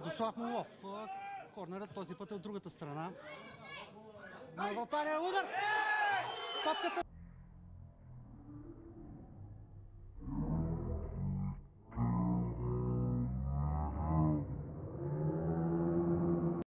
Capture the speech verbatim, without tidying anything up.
Радослав Молов. Корнерът този път е от другата страна. На вратаря удар! Топката